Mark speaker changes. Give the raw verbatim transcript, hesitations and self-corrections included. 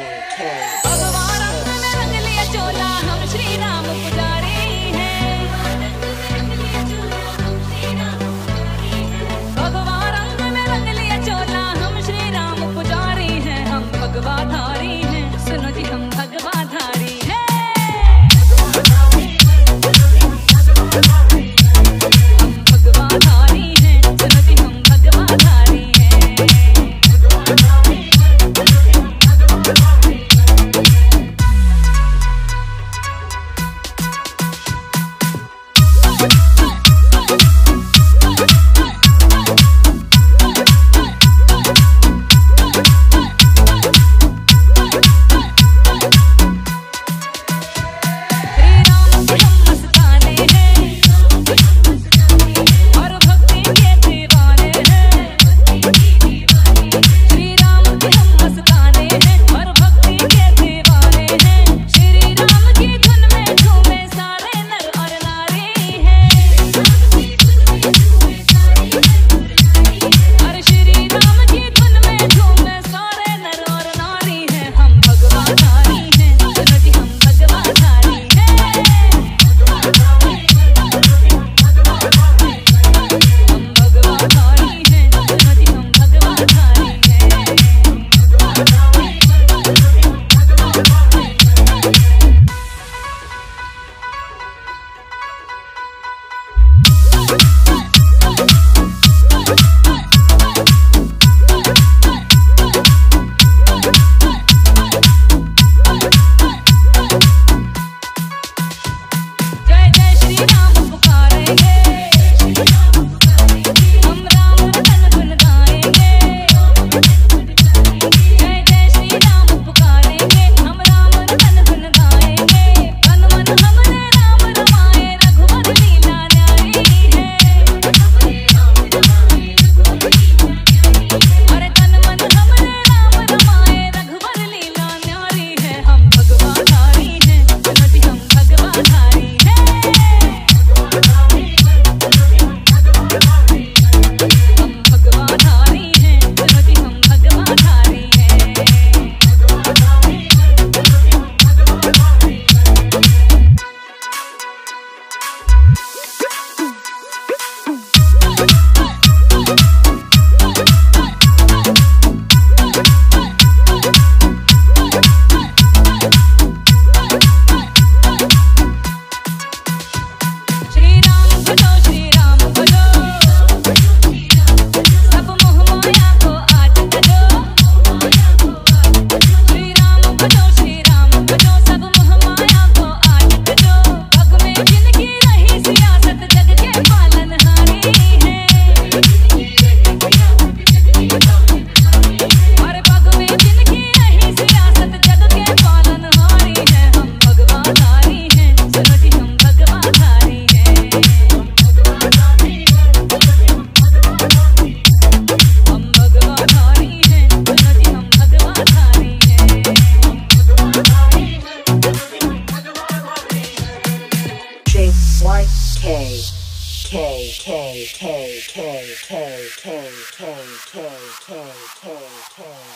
Speaker 1: भगवान रंग में रंग लिया चोला, हम श्री राम पुजारी हैं। भगवान रंग में रंग लिया चोला, हम श्री राम पुजारी हैं। हम भगवाधारी हैं, सुनो जी हम भगवाधारी हैं। हम भगवाधारी हैं, सुनो जी हम भगवाधारी हैं। K K K K K K K K K K K